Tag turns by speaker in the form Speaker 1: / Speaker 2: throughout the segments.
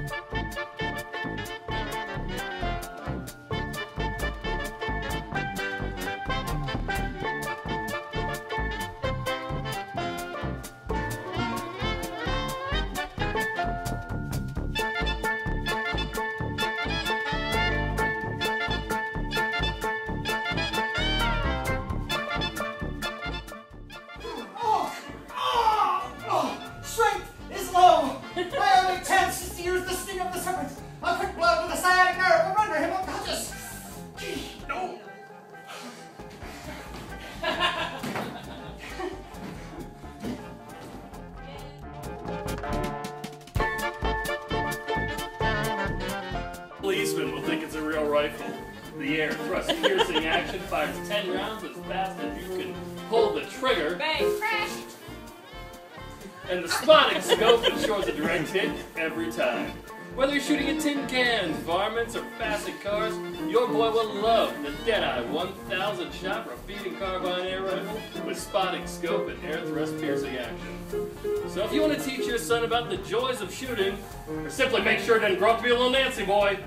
Speaker 1: Policeman will think it's a real rifle. The air thrust piercing action fires 10 rounds as fast as you can pull the trigger.
Speaker 2: Bang! Crash!
Speaker 1: And the spotting scope ensures a direct hit every time. Whether you're shooting at tin cans, varmints, or fastened cars, your boy will love the Deadeye 1000 shot repeating carbine air rifle with spotting scope and air thrust piercing action. So if you want to teach your son about the joys of shooting, or simply make sure it doesn't grow up to be a little Nancy boy,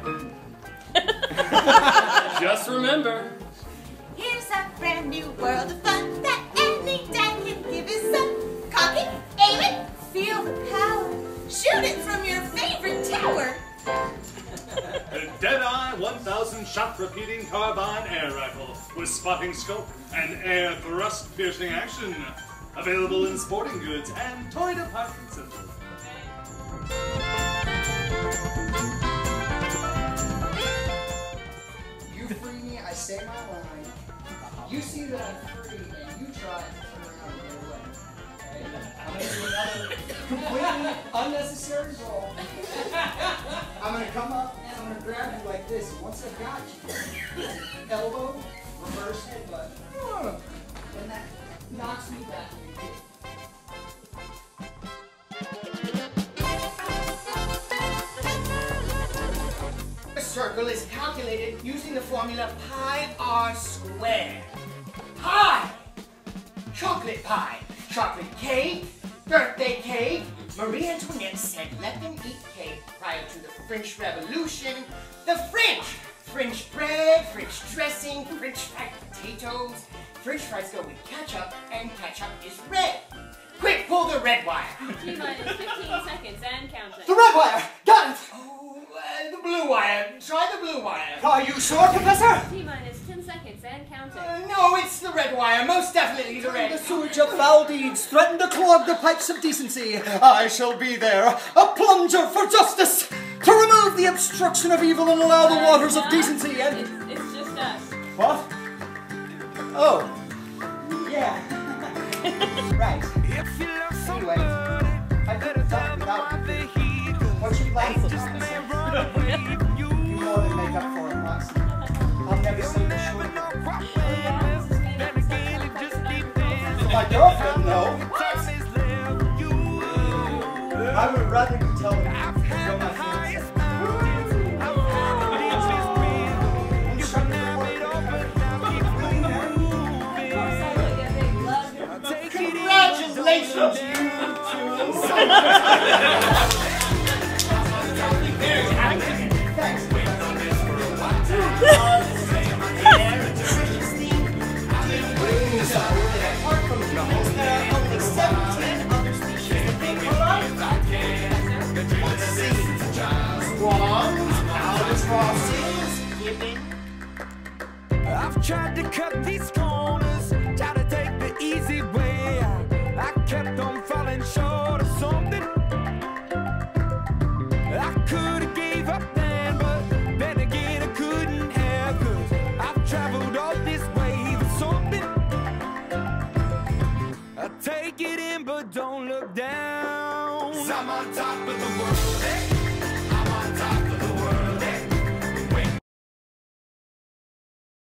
Speaker 1: just remember,
Speaker 3: here's a brand new world of fun that any dad can give his son. Cock it, aim it, feel the power. Shoot it from your favorite tower.
Speaker 4: A Deadeye 1000 shot repeating carbine air rifle with spotting scope and air thrust piercing action. Available in sporting goods and toy department centers.
Speaker 5: You free me, I say my line. You see that I'm free, and you try to turn around and get away. Okay? I'm going to do another completely unnecessary roll. I'm going to come up and I'm going to grab you like this. And once I've got you, elbow, reverse headbutt. And that knocks me back. A circle is calculated using the formula pi r squared. Pi! Chocolate pie, chocolate cake, birthday cake. Marie Antoinette said let them eat cake prior to the French Revolution. The French! French bread, French dressing, French fried potatoes. French fries go with ketchup, and ketchup is red. Quick, pull the red wire.
Speaker 2: T-minus 15 seconds and counting.
Speaker 5: The red wire! Got it! Oh, the blue wire. Try the blue wire. Are you sure, Professor?
Speaker 2: T-minus 10 seconds and counting.
Speaker 5: No, it's the red wire. Most definitely the red.
Speaker 6: The sewage of foul deeds threaten to clog the pipes of decency. I shall be there, a plunger for justice, to remove the obstruction of evil and allow the waters of decency and...
Speaker 2: It's just us.
Speaker 6: What? Oh. Yeah. Right. Anyway, I couldn't talk without you. What you like for this? You more than make up for it, Max. I'll never say the short. My girlfriend, no. I would rather you tell me you're my fiancé.
Speaker 5: Congratulations, you two. Thanks. Apart from humans, there are only 17 other species that think alike. Let's see. Swans, albatrosses, gibbon.
Speaker 7: I've tried to cut these corners, tried to take the easy way. I kept on falling short of something. I could have gave up then, but then again I couldn't have, 'cause I've traveled all this way for something. I take it in, but don't look down. 'Cause I'm on top of the world. Hey.